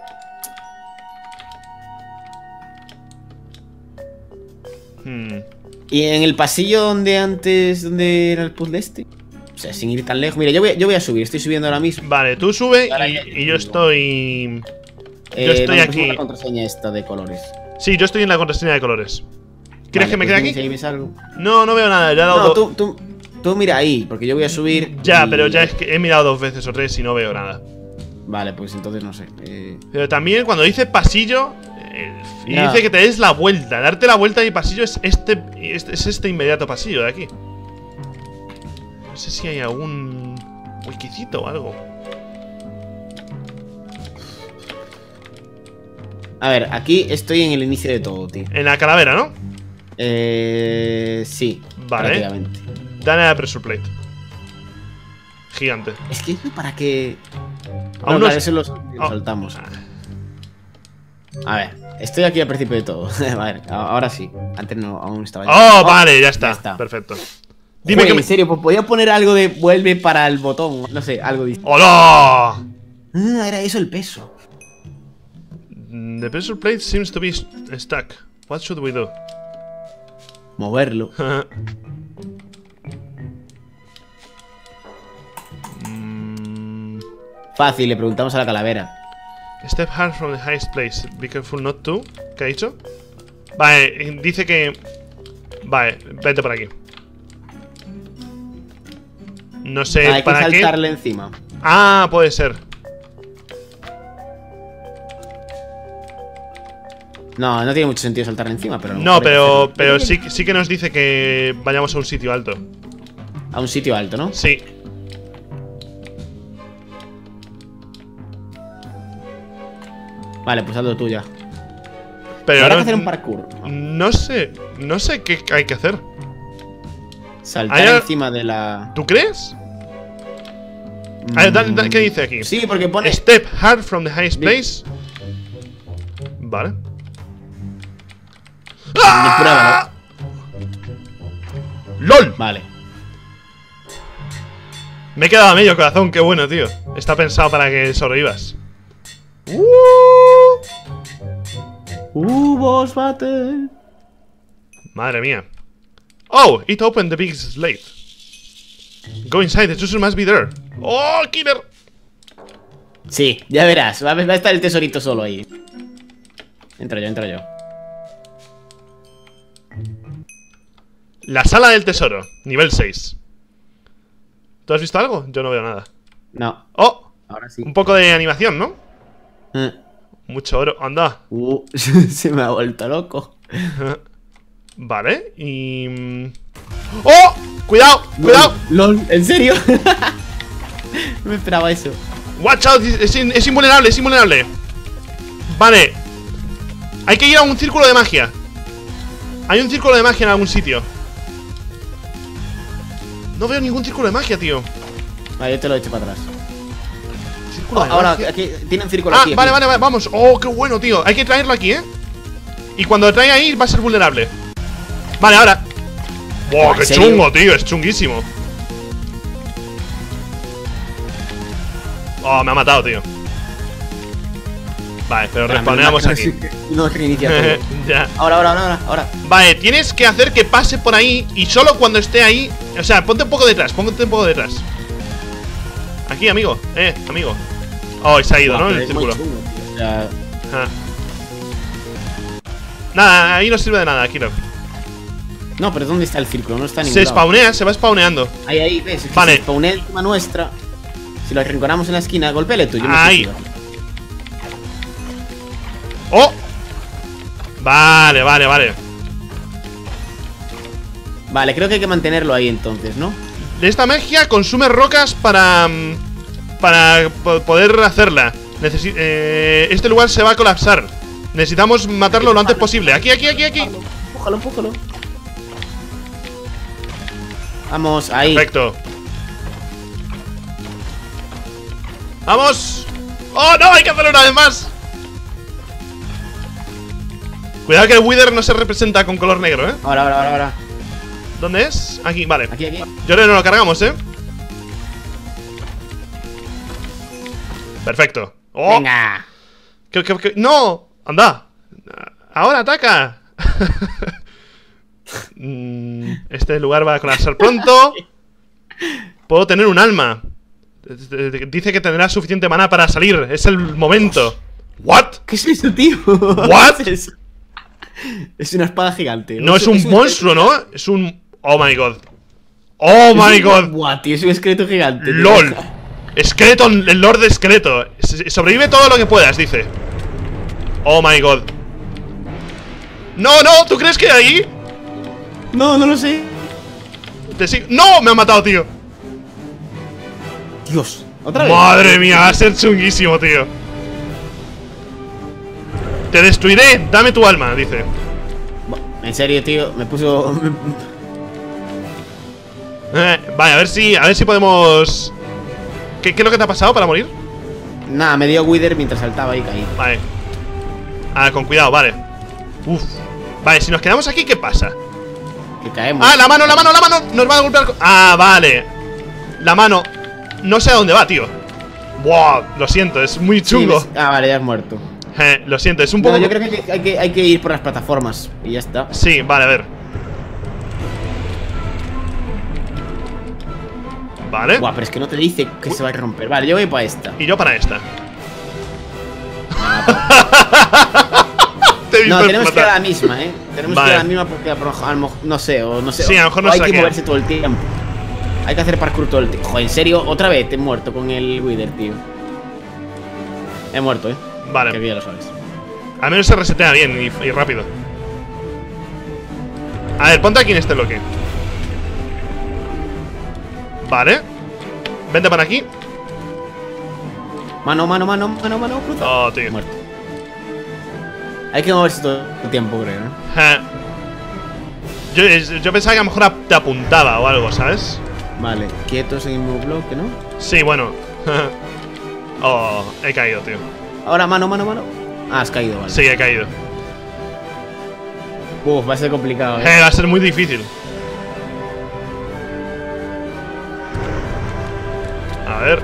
Speaker 1: Hmm.
Speaker 2: Y en el pasillo donde antes, donde era el puzzle este. O sea, sin ir tan lejos. Mira, yo voy, yo voy a subir, estoy subiendo ahora mismo.
Speaker 1: Vale, tú sube
Speaker 2: Ahora
Speaker 1: y,
Speaker 2: ya-
Speaker 1: y yo estoy...
Speaker 2: Eh,
Speaker 1: Yo estoy
Speaker 2: ¿dónde
Speaker 1: aquí.
Speaker 2: pusimos la contraseña esta de colores?
Speaker 1: Sí, yo estoy en la contraseña de colores. ¿Quieres
Speaker 2: Vale,
Speaker 1: que me
Speaker 2: pues
Speaker 1: quede
Speaker 2: dime
Speaker 1: aquí?
Speaker 2: si ahí ves algo.
Speaker 1: No, no veo nada, ya he dado
Speaker 2: No,
Speaker 1: do-
Speaker 2: tú, tú, tú mira ahí, porque yo voy a subir.
Speaker 1: Ya,
Speaker 2: y-
Speaker 1: pero ya es que he mirado dos veces o tres y no veo nada.
Speaker 2: Vale, pues entonces no sé. Eh...
Speaker 1: Pero también cuando dice pasillo eh, y
Speaker 2: Ya.
Speaker 1: dice que te des la vuelta. Darte la vuelta y pasillo es este, este es este inmediato pasillo de aquí. No sé si hay algún huequicito o algo.
Speaker 2: A ver, aquí estoy en el inicio de todo, tío.
Speaker 1: En la calavera, ¿no?
Speaker 2: Eh. Sí.
Speaker 1: Vale.
Speaker 2: Prácticamente.
Speaker 1: Dale a la pressure plate. Gigante.
Speaker 2: Es que eso para que.
Speaker 1: Aún
Speaker 2: No,
Speaker 1: no
Speaker 2: claro,
Speaker 1: es-
Speaker 2: eso lo
Speaker 1: Ah.
Speaker 2: saltamos. A ver, estoy aquí al principio de todo. A ver, a- ahora sí. Antes no, aún estaba.
Speaker 1: Oh, vale, ya está.
Speaker 2: ya está.
Speaker 1: Perfecto. Dime
Speaker 2: Joder,
Speaker 1: que me...
Speaker 2: en serio, pues podía poner algo de vuelve para el botón. No sé, algo distinto.
Speaker 1: ¡Hola!
Speaker 2: Ah, era eso el peso.
Speaker 1: The pressure plate seems to be st- stuck. What should we do?
Speaker 2: Moverlo.
Speaker 1: Mm,
Speaker 2: Fácil, le preguntamos a la calavera.
Speaker 1: Step hard from the highest place. Be careful not to. ¿Qué ha dicho? Vale, dice que... Vale, vete por aquí. No sé
Speaker 2: Ah, hay que
Speaker 1: para qué.
Speaker 2: saltarle encima.
Speaker 1: Ah, puede ser.
Speaker 2: No, no tiene mucho sentido saltar encima, pero... a lo
Speaker 1: No,
Speaker 2: mejor hay que
Speaker 1: pero,
Speaker 2: hacerlo.
Speaker 1: pero sí, sí que nos dice que vayamos a un sitio alto.
Speaker 2: A un sitio alto, ¿no?
Speaker 1: Sí.
Speaker 2: Vale, pues hazlo tú ya.
Speaker 1: Pero
Speaker 2: Habrá
Speaker 1: no,
Speaker 2: que hacer un parkour. No.
Speaker 1: no sé, no sé qué hay que hacer.
Speaker 2: Saltar
Speaker 1: Hay al-
Speaker 2: encima de la...
Speaker 1: ¿Tú crees? A ver, da- da- ¿qué dice aquí?
Speaker 2: Sí, porque pone...
Speaker 1: Step hard from the highest place. Vale.
Speaker 2: Pruébalo.
Speaker 1: ¡LOL!
Speaker 2: Vale.
Speaker 1: Me he quedado a medio corazón, qué bueno, tío. Está pensado para que sobrevivas.
Speaker 2: Uh, boss battle.
Speaker 1: Madre mía. Oh, it opened the big slate. Go inside, the treasure must be there. Oh, killer.
Speaker 2: Sí, ya verás. Va a, va a estar el tesorito solo ahí. Entro yo, entro yo.
Speaker 1: La sala del tesoro, nivel seis. ¿Tú has visto algo? Yo no veo nada.
Speaker 2: No,
Speaker 1: Oh,
Speaker 2: ahora sí.
Speaker 1: un poco de animación, ¿no?
Speaker 2: Eh.
Speaker 1: Mucho oro, anda.
Speaker 2: Uh, se me ha vuelto loco.
Speaker 1: Vale, y... mm, ¡oh! ¡Cuidado! ¡Cuidado!
Speaker 2: LOL, ¿en serio? No me esperaba eso.
Speaker 1: ¡Watch out! Es, in- es invulnerable, es invulnerable. Vale. Hay que ir a un círculo de magia. Hay un círculo de magia en algún sitio. No veo ningún círculo de magia, tío.
Speaker 2: Vale, yo te lo he hecho para atrás.
Speaker 1: Círculo
Speaker 2: Oh,
Speaker 1: de
Speaker 2: ahora,
Speaker 1: magia.
Speaker 2: aquí, tiene un círculo
Speaker 1: Ah,
Speaker 2: aquí.
Speaker 1: vale,
Speaker 2: aquí.
Speaker 1: vale, vale, vamos. Oh, qué bueno, tío. Hay que traerlo aquí, ¿eh? Y cuando lo traiga ahí va a ser vulnerable. Vale, ahora. ¡Wow,
Speaker 2: ¿En
Speaker 1: qué
Speaker 2: serio?
Speaker 1: chungo, tío! Es chunguísimo. Oh, me ha matado, tío. Vale, pero
Speaker 2: Espera,
Speaker 1: respawneamos
Speaker 2: menos
Speaker 1: aquí.
Speaker 2: mal que no- No reinicia todo.
Speaker 1: Ya.
Speaker 2: Ahora, ahora, ahora, ahora.
Speaker 1: Vale, tienes que hacer que pase por ahí. Y solo cuando esté ahí. O sea, ponte un poco detrás, ponte un poco detrás. Aquí, amigo, eh, amigo. Oh, se ha ido,
Speaker 2: Buah,
Speaker 1: ¿no? En
Speaker 2: pero
Speaker 1: el
Speaker 2: es muy
Speaker 1: círculo.
Speaker 2: chungo, tío. O sea,
Speaker 1: Ah. Nada, ahí no sirve de nada, Kiro.
Speaker 2: no, pero ¿dónde está el círculo? No está en
Speaker 1: Se
Speaker 2: ningún lado.
Speaker 1: spawnea, se va spawneando.
Speaker 2: Ahí, ahí, ves. Es que
Speaker 1: Vale.
Speaker 2: se spawnea encima nuestra. Si lo arrinconamos en la esquina, golpéale tú. Yo me
Speaker 1: Ahí.
Speaker 2: suicido.
Speaker 1: ¡Oh! Vale, vale, vale.
Speaker 2: Vale, creo que hay que mantenerlo ahí entonces, ¿no?
Speaker 1: Esta magia consume rocas para... mm, Para po- poder hacerla. Necesi- eh, este lugar se va a colapsar. Necesitamos matarlo lo antes posible. Aquí, aquí, aquí, aquí.
Speaker 2: Empújalo, empújalo. Vamos, ahí.
Speaker 1: Perfecto. ¡Vamos! ¡Oh, no! Hay que hacerlo una vez más. Cuidado que el Wither no se representa con color negro, ¿eh?
Speaker 2: Ahora, ahora, ahora, ahora.
Speaker 1: ¿Dónde es? Aquí, vale.
Speaker 2: Aquí, aquí.
Speaker 1: Yo creo que no lo cargamos, ¿eh? Perfecto. ¡Oh!
Speaker 2: Venga.
Speaker 1: ¿Qué- qué- qué? ¡No! ¡Anda! ¡Ahora ataca! Mm, este lugar va a colapsar pronto. Puedo tener un alma. Dice que tendrá suficiente maná para salir. Es el momento. ¿What?
Speaker 2: ¿Qué es eso, tío?
Speaker 1: What?
Speaker 2: ¿Qué es eso? Es una espada gigante.
Speaker 1: No es un monstruo, ¿no? Es un... Oh my god. Oh my god.
Speaker 2: Buah, tío, es un esqueleto gigante. tío.
Speaker 1: LOL. Esqueleto, el Lord de Esqueleto. S- Sobrevive todo lo que puedas, dice. Oh my god. No, no, ¿tú crees que ahí?
Speaker 2: No, no lo sé.
Speaker 1: Te sigo- ¡No! Me ha matado, tío.
Speaker 2: Dios, otra vez.
Speaker 1: Madre mía, va a ser chunguísimo, tío. Te destruiré, dame tu alma, dice.
Speaker 2: En serio, tío, me puso.
Speaker 1: Eh, vale, a ver si, a ver si podemos. ¿Qué, qué es lo que te ha pasado para morir?
Speaker 2: Nada, me dio Wither mientras saltaba y caí.
Speaker 1: Vale. Ah, con cuidado, vale. Uf. Vale, si nos quedamos aquí, ¿qué pasa?
Speaker 2: Que caemos.
Speaker 1: Ah, la mano, la mano, la mano. Nos va a golpear. con- Ah, vale. La mano. No sé a dónde va, tío. Buah, lo siento, es muy
Speaker 2: Sí,
Speaker 1: chungo.
Speaker 2: me- Ah, vale, ya has muerto.
Speaker 1: Eh, lo siento, es un
Speaker 2: No,
Speaker 1: poco.
Speaker 2: yo creo que hay, que hay que hay que ir por las plataformas. Y ya está.
Speaker 1: Sí, vale, a ver. Vale.
Speaker 2: Buah, pero es que no te dice que se va a romper. Vale, yo voy para esta.
Speaker 1: Y yo para esta. Te he visto
Speaker 2: No, tenemos que ir a
Speaker 1: explotar.
Speaker 2: la misma, eh. Tenemos
Speaker 1: Vale.
Speaker 2: que ir a la misma porque a lo mejor- a lo mejor- no sé, o no sé.
Speaker 1: Sí, a lo mejor
Speaker 2: o
Speaker 1: nos
Speaker 2: hay que
Speaker 1: saquea.
Speaker 2: moverse todo el tiempo. Hay que hacer parkour todo el tiempo. Joder, en serio, otra vez te he muerto con el Wither, tío. He muerto, eh. Que
Speaker 1: Vale.
Speaker 2: aquí ya lo sabes.
Speaker 1: Al menos se resetea bien y, y rápido. A ver, ponte aquí en este bloque. Vale. Vente para aquí.
Speaker 2: Mano, mano, mano, mano, mano, cruza.
Speaker 1: Oh, tío.
Speaker 2: Muerto. Hay que moverse todo el tiempo, creo, ¿no?
Speaker 1: Ja. Yo, yo pensaba que a lo mejor te apuntaba o algo, ¿sabes?
Speaker 2: Vale, quietos en el mismo bloque, ¿no?
Speaker 1: Sí, bueno. Oh, he caído, tío.
Speaker 2: Ahora, mano, mano, mano. Ah, has caído, vale.
Speaker 1: Sí, he caído.
Speaker 2: Uf, va a ser complicado, ¿eh?
Speaker 1: Eh, va a ser muy difícil. A ver.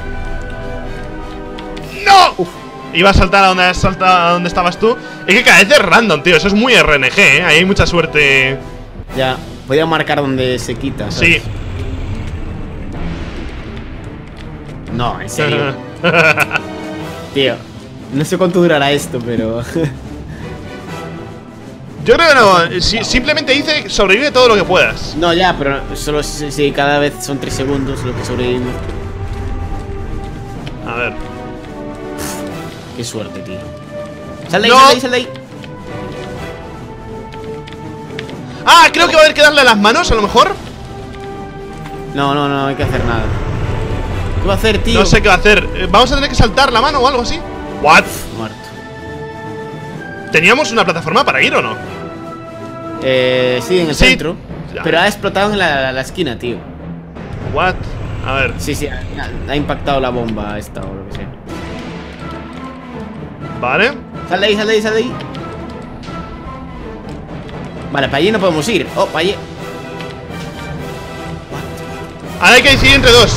Speaker 1: ¡No! Uf. Iba a saltar a donde has saltado, a donde estabas tú. Es que cada vez es random, tío. Eso es muy R N G, ¿eh? Ahí hay mucha suerte.
Speaker 2: Ya, podía marcar donde se quita, ¿sabes?
Speaker 1: Sí.
Speaker 2: No, en serio. Tío, no sé cuánto durará esto, pero...
Speaker 1: Yo creo que no. Si, simplemente dice sobrevive todo lo que puedas.
Speaker 2: No, ya, pero solo si, si cada vez son tres segundos lo que sobrevivimos.
Speaker 1: A ver.
Speaker 2: Qué suerte, tío. Sal de ahí,
Speaker 1: No.
Speaker 2: sal de ahí, sal de ahí.
Speaker 1: Ah, creo que va a haber que darle a las manos, a lo mejor.
Speaker 2: No, no, no, hay que hacer nada. ¿Qué va a hacer, tío?
Speaker 1: No sé qué va a hacer. Eh, Vamos a tener que saltar la mano o algo así. What?
Speaker 2: Muerto.
Speaker 1: ¿Teníamos una plataforma para ir o no?
Speaker 2: Eh, sí, en el
Speaker 1: Sí.
Speaker 2: centro. Pero ha explotado en la, la, la esquina, tío.
Speaker 1: What? A ver.
Speaker 2: Sí, sí, ha, ha impactado la bomba esta o lo que sea.
Speaker 1: Vale.
Speaker 2: Sal de ahí, sal de ahí, sal de ahí. Vale, para allí no podemos ir. Oh, para allí.
Speaker 1: Ahora hay que decidir entre dos.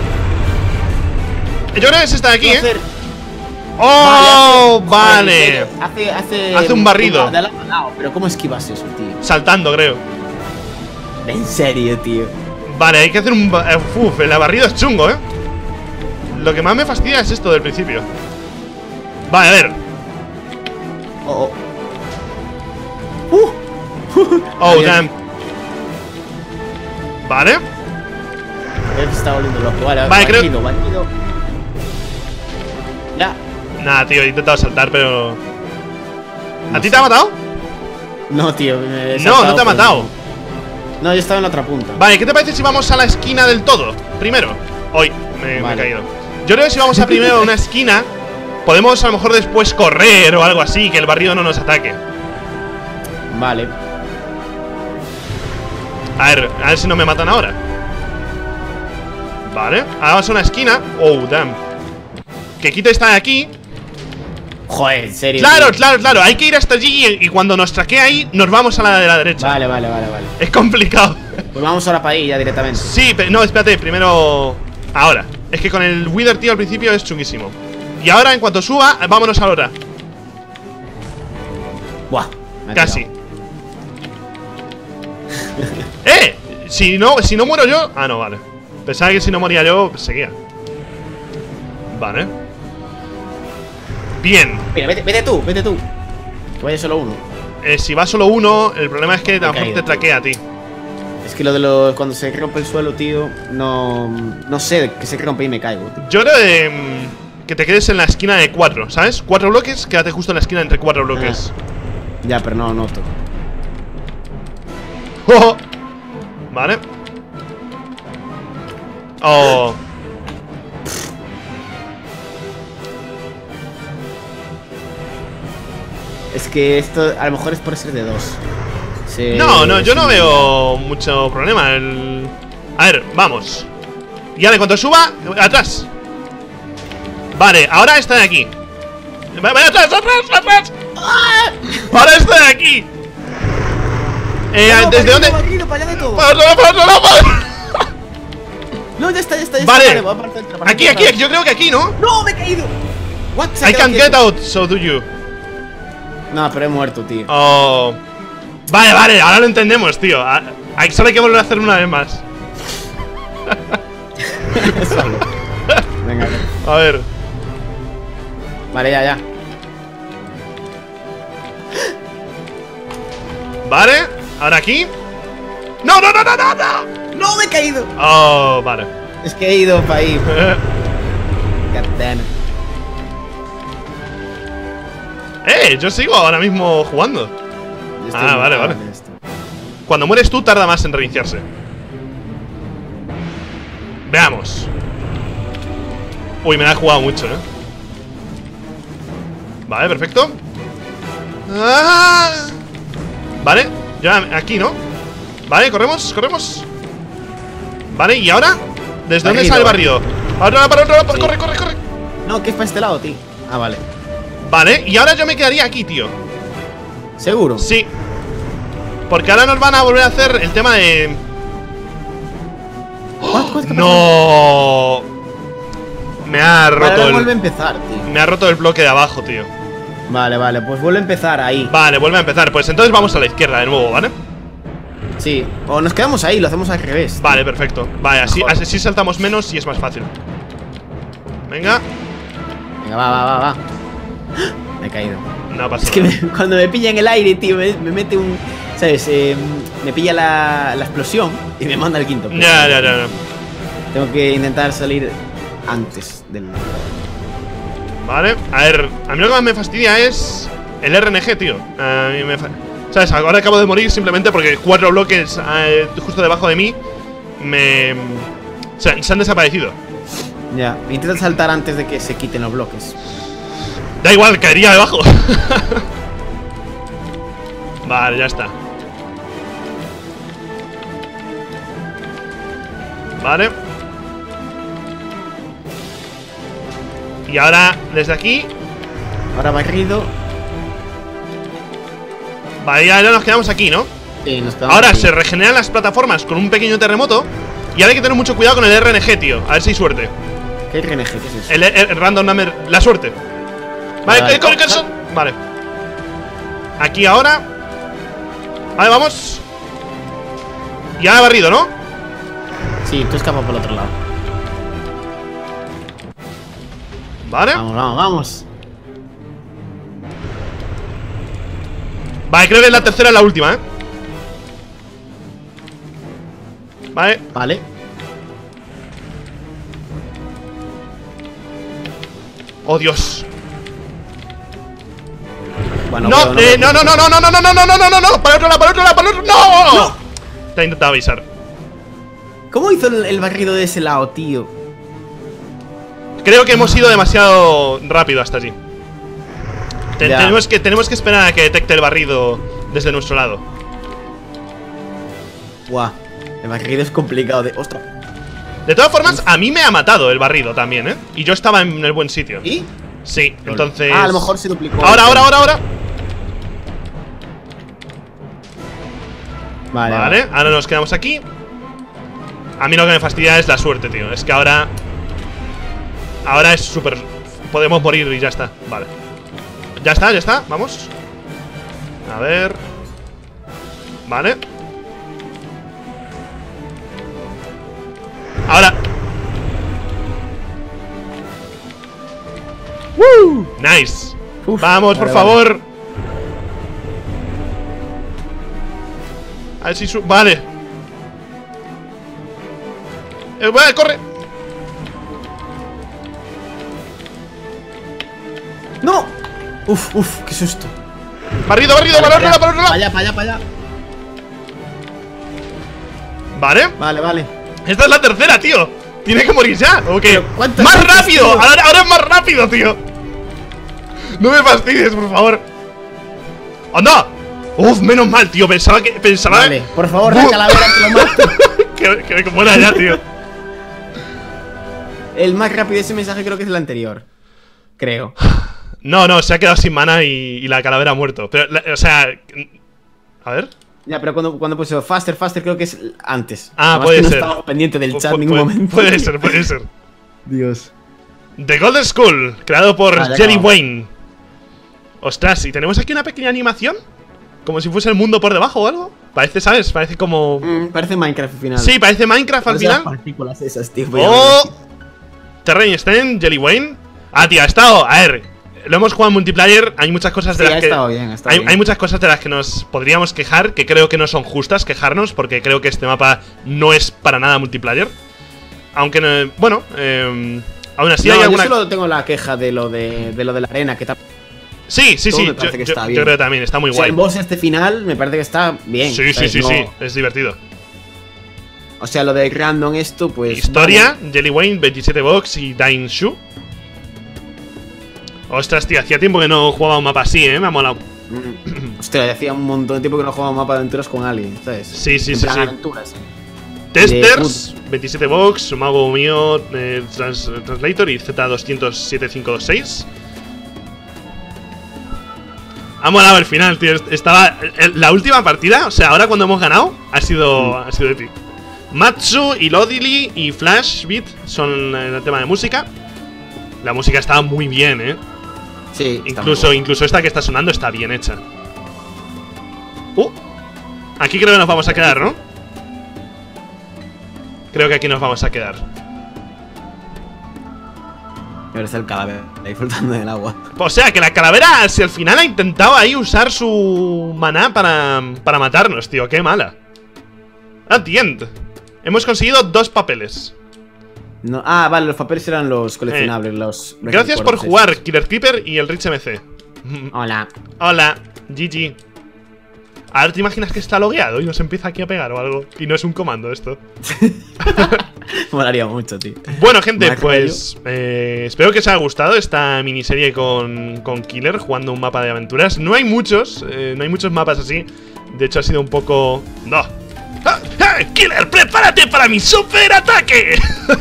Speaker 1: Yo creo que se está de aquí,
Speaker 2: ¿Qué
Speaker 1: ¿eh?
Speaker 2: va a hacer?
Speaker 1: ¡Oh!
Speaker 2: Vale,
Speaker 1: Vale.
Speaker 2: hace, hace,
Speaker 1: Hace un barrido.
Speaker 2: De lado a lado, pero ¿cómo esquivas eso, tío?
Speaker 1: Saltando, creo.
Speaker 2: En serio, tío.
Speaker 1: Vale, hay que hacer un... ba- eh, Uf, el barrido es chungo, ¿eh? Lo que más me fastidia es esto del principio. Vale, a ver.
Speaker 2: Oh, oh. Uh.
Speaker 1: Oh,
Speaker 2: Adiós.
Speaker 1: damn. Vale.
Speaker 2: Él se está volviendo loco. Vale,
Speaker 1: Vale, creo-
Speaker 2: bandido, bandido. Ya.
Speaker 1: Nada, tío, he intentado saltar, pero... ¿A ti te ha matado?
Speaker 2: No, tío. me he
Speaker 1: No,
Speaker 2: saltado
Speaker 1: no te ha
Speaker 2: por-
Speaker 1: matado.
Speaker 2: No, yo estaba en la otra punta.
Speaker 1: Vale, ¿qué te parece si vamos a la esquina del todo? Primero. Hoy, me, me he
Speaker 2: Vale.
Speaker 1: caído. Yo creo que si vamos a primero a una esquina, podemos a lo mejor después correr o algo así, que el barrido no nos ataque.
Speaker 2: Vale.
Speaker 1: A ver, a ver si no me matan ahora. Vale, ahora vamos a una esquina. Oh, damn. Que Kite está de aquí.
Speaker 2: Joder, en serio.
Speaker 1: Claro,
Speaker 2: tío.
Speaker 1: claro, claro. Hay que ir hasta allí y, y cuando nos traquee ahí, nos vamos a la de la derecha.
Speaker 2: Vale, vale, vale, vale.
Speaker 1: Es complicado.
Speaker 2: Pues vamos ahora para ahí ya directamente.
Speaker 1: Sí, pero no, espérate, primero. Ahora. Es que con el Wither, tío, al principio es chunguísimo. Y ahora, en cuanto suba, vámonos ahora.
Speaker 2: Buah. me ha
Speaker 1: Casi.
Speaker 2: tirado.
Speaker 1: ¡Eh! Si no, si no muero yo. Ah, no, vale. Pensaba que si no moría yo, pues seguía. Vale. Bien.
Speaker 2: Mira, vete, vete tú, vete tú. Que vaya solo uno.
Speaker 1: Eh, si va solo uno, el problema es que a lo mejor
Speaker 2: caído,
Speaker 1: te
Speaker 2: tío.
Speaker 1: traquea a ti.
Speaker 2: Es que lo de los. Cuando se rompe el suelo, tío. No. No sé, que se rompe y me caigo, tío.
Speaker 1: Yo creo de, mm, que te quedes en la esquina de cuatro, ¿sabes? Cuatro bloques, quédate justo en la esquina entre cuatro bloques.
Speaker 2: Ya, pero no noto.
Speaker 1: Oh. Vale. Oh.
Speaker 2: Es que esto a lo mejor es por ser de dos. Se-
Speaker 1: No, no, yo
Speaker 2: se-
Speaker 1: no veo mucho problema. El... A ver, vamos. Y ahora, en cuanto suba, atrás. Vale, ahora está de aquí. Vaya, vaya, atrás, atrás, atrás. ¡Ah! Ahora está de aquí. Eh,
Speaker 2: No,
Speaker 1: ¿desde
Speaker 2: para
Speaker 1: dónde?
Speaker 2: allá, para allá, para allá de todo.
Speaker 1: ¡Para atrás, para atrás, para atrás!
Speaker 2: No, ya está, ya está, ya
Speaker 1: Vale.
Speaker 2: está. Voy a partir otra,
Speaker 1: Aquí,
Speaker 2: partir
Speaker 1: aquí,
Speaker 2: otra.
Speaker 1: yo creo que aquí, ¿no?
Speaker 2: ¡No, me he caído! What? Se ha
Speaker 1: I
Speaker 2: quedado
Speaker 1: can
Speaker 2: quieto.
Speaker 1: get out, so do you.
Speaker 2: No, pero he muerto, tío.
Speaker 1: Oh. Vale, vale, ahora lo entendemos, tío. A- a- Solo hay que volver a hacerlo una vez más.
Speaker 2: Solo. Venga,
Speaker 1: A ver.
Speaker 2: vale, ya, ya.
Speaker 1: Vale, ahora aquí. ¡No, no, no, no, no! no!
Speaker 2: ¡No, me he caído!
Speaker 1: Oh, vale.
Speaker 2: Es que he ido para ahí. God damn it.
Speaker 1: Eh, yo sigo ahora mismo jugando. Ah, vale, vale. Cuando mueres tú tarda más en reiniciarse. Veamos. Uy, me la he jugado mucho, eh. Vale, perfecto. ¡Ah! Vale, ya aquí, ¿no? Vale, corremos, corremos. Vale, ¿y ahora? ¿Desde dónde sale el barrido? Para otro lado, para otro lado, sí. Corre, corre, corre.
Speaker 2: No, que es para este lado, tío. Ah, vale.
Speaker 1: Vale, y ahora yo me quedaría aquí, tío.
Speaker 2: ¿Seguro?
Speaker 1: Sí. Porque ahora nos van a volver a hacer el tema de... ¡Oh! ¡No! Me ha roto
Speaker 2: vale,
Speaker 1: el...
Speaker 2: vuelve a empezar, tío.
Speaker 1: Me ha roto el bloque de abajo, tío.
Speaker 2: Vale, vale, pues vuelve a empezar ahí.
Speaker 1: Vale, vuelve a empezar. Pues entonces vamos a la izquierda de nuevo, ¿vale?
Speaker 2: Sí, o nos quedamos ahí, lo hacemos al revés.
Speaker 1: Vale, perfecto. Vale, así, así saltamos menos y es más fácil. Venga.
Speaker 2: Venga, va, va, va, va. Me he caído.
Speaker 1: No pasa
Speaker 2: es
Speaker 1: nada.
Speaker 2: Es que me, cuando me pilla en el aire, tío, me, me mete un... ¿Sabes? Eh, me pilla la, la explosión y me manda al quinto.
Speaker 1: Ya, ya, ya, ya.
Speaker 2: Tengo que intentar salir antes del...
Speaker 1: Vale, a ver, a mí lo que más me fastidia es el R N G, tío. A mí me fa... ¿Sabes? Ahora acabo de morir simplemente porque cuatro bloques eh, justo debajo de mí me... Se, se han desaparecido.
Speaker 2: Ya, intenta saltar antes de que se quiten los bloques.
Speaker 1: Da igual, caería debajo. Vale, ya está. Vale. Y ahora, desde aquí.
Speaker 2: Ahora barrido.
Speaker 1: Vale, ya, ya nos quedamos aquí, ¿no?
Speaker 2: Sí, nos quedamos
Speaker 1: Ahora
Speaker 2: aquí.
Speaker 1: se regeneran las plataformas con un pequeño terremoto. Y ahora hay que tener mucho cuidado con el R N G, tío. A ver si hay suerte.
Speaker 2: ¿Qué R N G? ¿Qué es eso?
Speaker 1: El, el, el Random Number. La suerte. Vale,
Speaker 2: Vale,
Speaker 1: corre, corre, corre. Vale. Aquí ahora. Vale, vamos. Y ahora barrido, ¿no?
Speaker 2: Sí, tú escapas por el otro lado.
Speaker 1: Vale.
Speaker 2: Vamos, vamos, vamos.
Speaker 1: Vale, creo que es la tercera y la última, ¿eh? Vale.
Speaker 2: Vale.
Speaker 1: Oh, Dios.
Speaker 2: Bueno,
Speaker 1: No,
Speaker 2: pero
Speaker 1: eh, no, no, no, no, no, no, no, no, no, no, no, no, no. Para otro lado, para otro lado, para otro lado. ¡No!
Speaker 2: No.
Speaker 1: Te he intentado avisar.
Speaker 2: ¿Cómo hizo el, el barrido de ese lado, tío?
Speaker 1: Creo que hemos ido demasiado rápido hasta allí. Te-
Speaker 2: Ya.
Speaker 1: tenemos, que, tenemos que esperar a que detecte el barrido desde nuestro lado.
Speaker 2: Buah, el barrido es complicado de... ¡Ostras!
Speaker 1: De todas formas, a mí me ha matado el barrido también, ¿eh? Y yo estaba en el buen sitio.
Speaker 2: ¿Y?
Speaker 1: Sí, entonces...
Speaker 2: Ah, a lo mejor se duplicó.
Speaker 1: Ahora, ahora, ahora, ahora.
Speaker 2: Vale,
Speaker 1: Vale, ahora nos quedamos aquí. A mí lo que me fastidia es la suerte, tío. Es que ahora... Ahora es súper... Podemos morir y ya está. Vale. Ya está, ya está, vamos. A ver. Vale. Ahora. ¡Woo! Nice.
Speaker 2: Uf,
Speaker 1: Vamos, por
Speaker 2: vale,
Speaker 1: favor. A ver si su... Vale. Eh, vale, corre.
Speaker 2: ¡No! Uf, uf, qué susto.
Speaker 1: Barrido, barrido, para otro lado, para otro lado.
Speaker 2: Para allá, para allá, para allá.
Speaker 1: Vale.
Speaker 2: Vale, vale.
Speaker 1: Esta es la tercera, tío. Tiene que morir ya, ¿o qué?
Speaker 2: Pero, ¿cuántas
Speaker 1: ¡Más
Speaker 2: veces,
Speaker 1: rápido!
Speaker 2: tío?
Speaker 1: Ahora, ahora es más rápido, tío. No me fastidies, por favor. ¡Anda! Uf, menos mal, tío. Pensaba que... Pensaba...
Speaker 2: Vale, por favor, la
Speaker 1: Uf.
Speaker 2: calavera te lo mato.
Speaker 1: que, que me muera ya, tío.
Speaker 2: El más rápido de ese mensaje creo que es el anterior. Creo.
Speaker 1: No, no, se ha quedado sin mana y, y la calavera ha muerto. Pero, la- o sea... A ver...
Speaker 2: Ya, pero cuando, cuando puse faster, faster creo que es antes.
Speaker 1: Ah,
Speaker 2: Además
Speaker 1: puede
Speaker 2: que no
Speaker 1: ser.
Speaker 2: estaba pendiente del
Speaker 1: Pu-
Speaker 2: chat en
Speaker 1: pu-
Speaker 2: ningún
Speaker 1: puede,
Speaker 2: momento.
Speaker 1: Puede ser, puede ser.
Speaker 2: Dios.
Speaker 1: The Golden School, creado por
Speaker 2: Vale,
Speaker 1: Jerry
Speaker 2: acabamos.
Speaker 1: Wayne. Ostras, y tenemos aquí una pequeña animación. Como si fuese el mundo por debajo o algo. Parece, ¿sabes? Parece como...
Speaker 2: Mm, parece Minecraft al final.
Speaker 1: Sí, parece Minecraft al
Speaker 2: Parece las
Speaker 1: final.
Speaker 2: partículas esas, tío. voy a
Speaker 1: Oh,
Speaker 2: ver.
Speaker 1: Terrain Stein, Jelly Wayne. Ah, tío, ha estado... A ver, lo hemos jugado en multiplayer. Hay muchas cosas de
Speaker 2: Sí,
Speaker 1: las
Speaker 2: ha
Speaker 1: que...
Speaker 2: estado bien, ha estado
Speaker 1: hay,
Speaker 2: bien.
Speaker 1: hay muchas cosas de las que nos podríamos quejar, que creo que no son justas quejarnos, porque creo que este mapa no es para nada multiplayer. Aunque, no- bueno, eh, aún así
Speaker 2: No,
Speaker 1: hay
Speaker 2: yo
Speaker 1: alguna...
Speaker 2: solo tengo la queja de lo de, de lo de la arena, que tal.
Speaker 1: Sí, sí,
Speaker 2: Todo
Speaker 1: sí,
Speaker 2: me parece
Speaker 1: yo,
Speaker 2: que
Speaker 1: yo-
Speaker 2: está
Speaker 1: yo
Speaker 2: bien.
Speaker 1: creo que también está muy
Speaker 2: O sea,
Speaker 1: guay.
Speaker 2: el boss este final me parece que está bien.
Speaker 1: Sí, sí,
Speaker 2: ¿sabes?
Speaker 1: sí,
Speaker 2: No-
Speaker 1: sí, es divertido.
Speaker 2: O sea, lo de random esto, pues...
Speaker 1: Historia, Jelly Wayne, veintisiete Box y Dying Shoe. Ostras, tío, hacía tiempo que no jugaba un mapa así, ¿eh? Me ha molado.
Speaker 2: vale. Mm. Hostia, hacía un montón de tiempo que no jugaba un mapa de aventuras con alguien, ¿sabes?
Speaker 1: Sí, sí,
Speaker 2: En
Speaker 1: sí,
Speaker 2: plan
Speaker 1: sí.
Speaker 2: aventuras.
Speaker 1: Testers, veintisiete Box, un mago mío, eh, trans- Translator y Z doscientos siete cinco dos seis. Ha molado el final, tío. Estaba. el- La última partida, o sea, ahora cuando hemos ganado, ha sido.
Speaker 2: Mm.
Speaker 1: Ha sido épico. Matsu y Lodili y Flash Beat son el tema de música. La música está muy bien, eh.
Speaker 2: Sí, está
Speaker 1: Incluso,
Speaker 2: muy
Speaker 1: incluso esta que está sonando está bien hecha. Uh, aquí creo que nos vamos a quedar, ¿no? Creo que aquí nos vamos a quedar.
Speaker 2: bueno. Ahora está el cadáver ahí flotando en el agua.
Speaker 1: O sea, que la calavera, si al final ha intentado ahí usar su maná para, para matarnos, tío. Qué mala. At the end. Hemos conseguido dos papeles.
Speaker 2: No, ah, vale, los papeles eran los coleccionables, los, los
Speaker 1: Gracias por
Speaker 2: recuerdos
Speaker 1: jugar,
Speaker 2: estos.
Speaker 1: Killer Creeper y el Rich M C.
Speaker 2: Hola.
Speaker 1: Hola, G G. Ahora te imaginas que está logueado y nos empieza aquí a pegar o algo. Y no es un comando esto.
Speaker 2: Molaría mucho, tío.
Speaker 1: Bueno, gente,
Speaker 2: Más
Speaker 1: pues eh, espero que os haya gustado esta miniserie con, con Killer jugando un mapa de aventuras. No hay muchos, eh, no hay muchos mapas así. De hecho, ha sido un poco... ¡No! ¡Ah! ¡Ah! ¡Killer, prepárate para mi super ataque!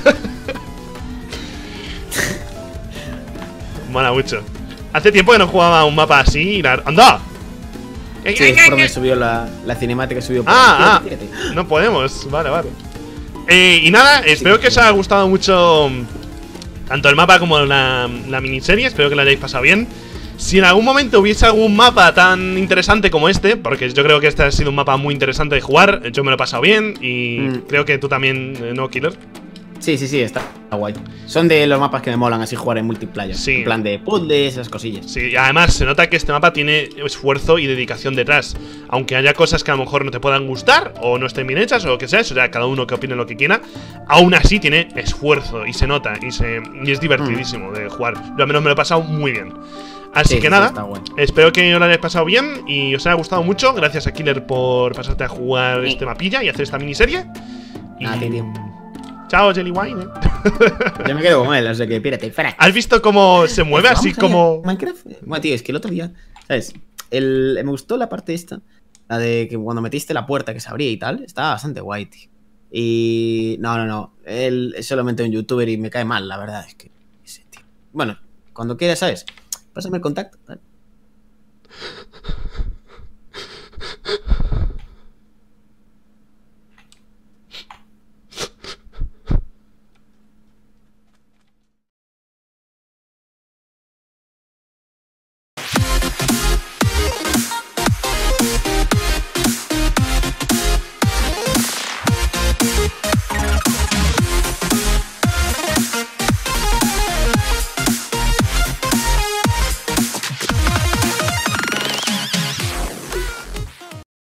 Speaker 1: Mola mucho. Hace tiempo que no jugaba un mapa así y la... ¡Anda!
Speaker 2: Sí, es por donde subió la, la cinemática, subió por
Speaker 1: Ah, ah,
Speaker 2: Tírate, tírate.
Speaker 1: no podemos, vale, vale. Eh, y nada, espero que os haya gustado mucho tanto el mapa como la, la miniserie. Espero que lo hayáis pasado bien. Si en algún momento hubiese algún mapa tan interesante como este, porque yo creo que este ha sido un mapa muy interesante de jugar, yo me lo he pasado bien y
Speaker 2: Mm.
Speaker 1: creo que tú también, eh, ¿no, Killer?
Speaker 2: Sí, sí, sí, está, está guay. Son de los mapas que me molan así jugar en multiplayer.
Speaker 1: Sí.
Speaker 2: En plan de puzzles, esas cosillas.
Speaker 1: Sí, y además se nota que este mapa tiene esfuerzo y dedicación detrás. Aunque haya cosas que a lo mejor no te puedan gustar o no estén bien hechas o lo que sea, eso ya cada uno que opine lo que quiera. Aún así tiene esfuerzo y se nota y, se, y es divertidísimo de jugar. Yo al menos me lo he pasado muy bien. Así
Speaker 2: Sí,
Speaker 1: que
Speaker 2: sí,
Speaker 1: nada,
Speaker 2: está guay.
Speaker 1: espero que os lo hayáis pasado bien y os haya gustado mucho. Gracias a Killer por pasarte a jugar
Speaker 2: Sí.
Speaker 1: este mapilla y hacer esta miniserie. Y...
Speaker 2: Nada, tío.
Speaker 1: Chao, Jelly Wine.
Speaker 2: Yo me quedo con él, o sea que pírate, fuera.
Speaker 1: ¿Has visto cómo se mueve
Speaker 2: Vamos
Speaker 1: así
Speaker 2: allá,
Speaker 1: como...?
Speaker 2: Minecraft. Bueno, tío, es que el otro día, ¿sabes? El, me gustó la parte esta, la de que cuando metiste la puerta que se abría y tal, estaba bastante guay, tío. Y no, no, no. Él es solamente un youtuber y me cae mal, la verdad. Es que ese tío. Bueno, cuando quieras, ¿sabes? Pásame el contacto, ¿vale?